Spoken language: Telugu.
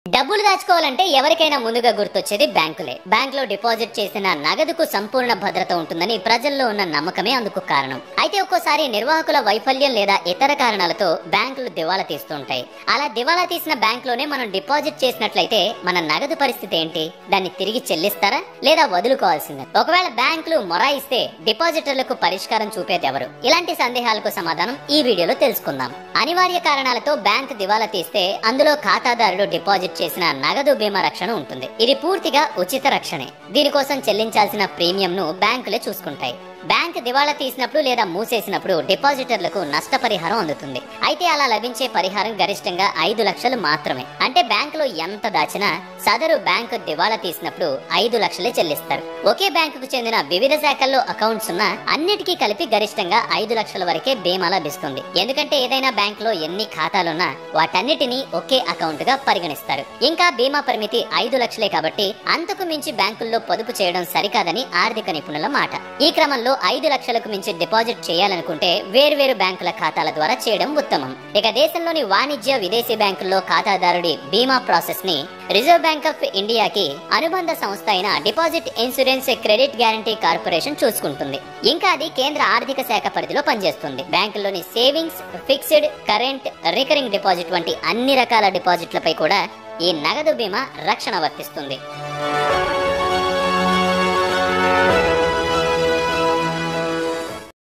డబ్బులు దాచుకోవాలంటే ఎవరికైనా ముందుగా గుర్తొచ్చేది బ్యాంకులే. బ్యాంకులో డిపాజిట్ చేసిన నగదుకు సంపూర్ణ భద్రత ఉంటుందని ప్రజల్లో ఉన్న నమ్మకమే అందుకు కారణం. అయితే ఒక్కోసారి నిర్వాహకుల వైఫల్యం లేదా ఇతర కారణాలతో బ్యాంకులు దివాలా తీస్తుంటాయి. అలా దివాలా తీసిన బ్యాంకులోనే మనం డిపాజిట్ చేసినట్లయితే మన నగదు పరిస్థితి ఏంటి? దాన్ని తిరిగి చెల్లిస్తారా లేదా వదులుకోవాల్సిందే? ఒకవేళ బ్యాంకులు మొరాయిస్తే డిపాజిటర్లకు పరిష్కారం చూపేది ఎవరు? ఇలాంటి సందేహాలకు సమాధానం ఈ వీడియోలో తెలుసుకుందాం. అనివార్య కారణాలతో బ్యాంక్ దివాలా తీస్తే అందులో ఖాతాదారుడు డిపాజిట్ చేసిన నగదు బీమా రక్షణ ఉంటుంది. ఇది పూర్తిగా ఉచిత రక్షణే. దీనికోసం చెల్లించాల్సిన ప్రీమియంను బ్యాంకులే చూసుకుంటాయి. బ్యాంక్ దివాళా తీసినప్పుడు లేదా మూసేసినప్పుడు డిపాజిటర్లకు నష్టపరిహారం అందుతుంది. అయితే అలా లభించే పరిహారం గరిష్టంగా 5 లక్షలు మాత్రమే. అంటే బ్యాంకులో ఎంత దాచినా సదరు బ్యాంకు దివాళా తీసినప్పుడు 5 లక్షలే చెల్లిస్తారు. ఒకే బ్యాంకుకు చెందిన వివిధ శాఖల్లో అకౌంట్స్ ఉన్న అన్నిటికీ కలిపి గరిష్టంగా 5 లక్షల వరకే బీమా లభిస్తుంది. ఎందుకంటే ఏదైనా బ్యాంకులో ఎన్ని ఖాతాలున్నా వాటన్నిటినీ ఒకే అకౌంట్ గా పరిగణిస్తారు. ఇంకా బీమా పరిమితి 5 లక్షలే కాబట్టి అంతకు మించి బ్యాంకుల్లో పొదుపు చేయడం సరికాదని ఆర్థిక నిపుణుల మాట. ఈ క్రమంలో 5 లక్షలకు మించి డిపాజిట్ చేయాలనుకుంటే వేర్వేరు బ్యాంకుల ఖాతాల ద్వారా చేయడం ఉత్తమం. ఇక దేశంలోని వాణిజ్య విదేశీ బ్యాంకుల్లో ఖాతాదారుడి బీమా ప్రాసెస్ ని రిజర్వ్ బ్యాంక్ ఆఫ్ ఇండియాకి అనుబంధ సంస్థ అయిన deposit insurance credit guarantee corporation చూసుకుంటుంది. ఇంకా అది కేంద్ర ఆర్థిక శాఖ పరిధిలో పనిచేస్తుంది. బ్యాంకుల్లోని savings, fixed, current, recurring deposit వంటి అన్ని రకాల డిపాజిట్లపై కూడా ఈ నగదు బీమా రక్షణ వర్తిస్తుంది.